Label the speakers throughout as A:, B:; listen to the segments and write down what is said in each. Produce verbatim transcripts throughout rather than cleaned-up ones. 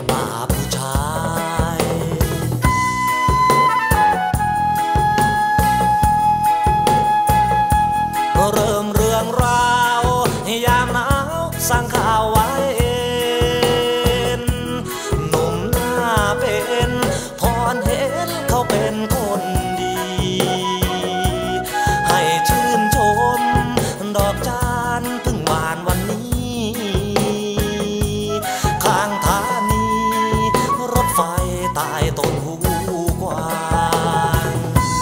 A: บ้าผู้ชายก็เริ่มเรื่องราวยามหนาวสร้างข่าวไว้หนุ่มหน้าเป็นพรเห็นเขาเป็นคนดีให้ชื่นชมดอกจานเพิ่งบานวันนี้ข้างทางนี้รถไฟใต้ต้นหูกวาง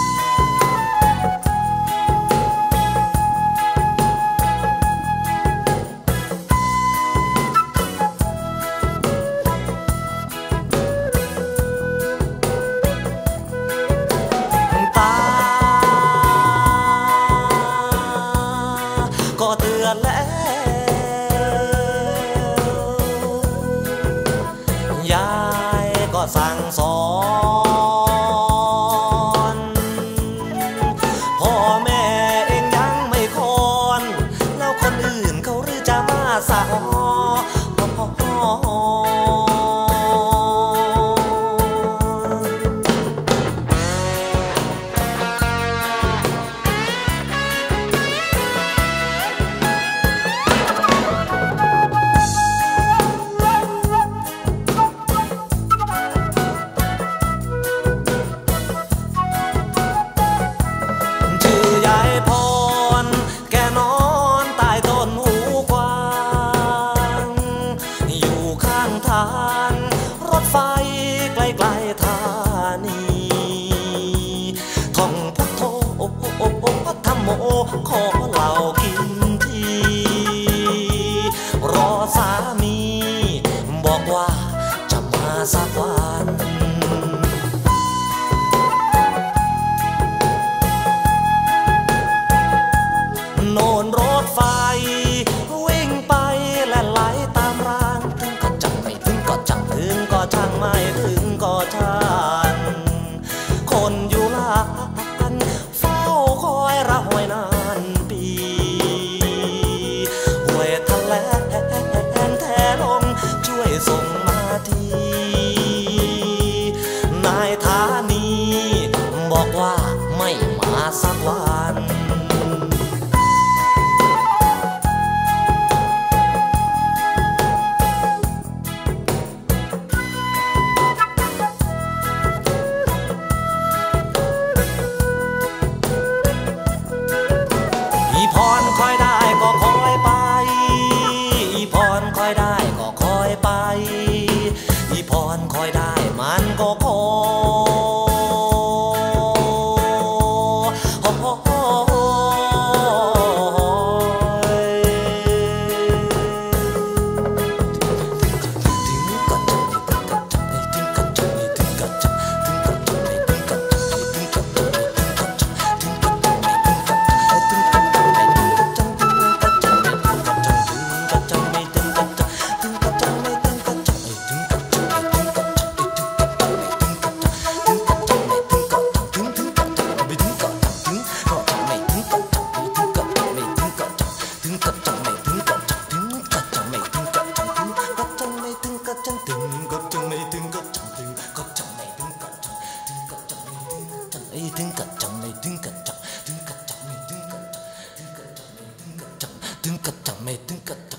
A: ก็เตือนแล้วยายก็สั่งสอนพ่อแม่เองยังไม่คอนแล้วคนอื่นเขาหรือจะมาสอนรถไฟใกล้ๆธานีท่องพุทโธพัทธโมขอเหล้ากินทีรอสามีบอกว่าจะมาสักวันโน่นรถไฟวิ่งไปและไหลตามรางถึงก็จังไม่ถึงก็จังถึงก็ช่างไม่ถึงก็ช่างคนอยู่ลานเฝ้าคอยระหวยนานปีห้วยทะเลแท้ลงช่วยส่งมาทีนายธานีบอกว่าไม่มาสักวันพรคอยได้ก็คอยไปอีพรคอยได้ก็คอยไปอีพรคอยได้มันก็คถึงกับจังไม่ถึงกับจังถึงกับจังไม่ถึงกับจังถึงกับจังไม่ถึงกับจังถึงกับจังไม่ถึงกับ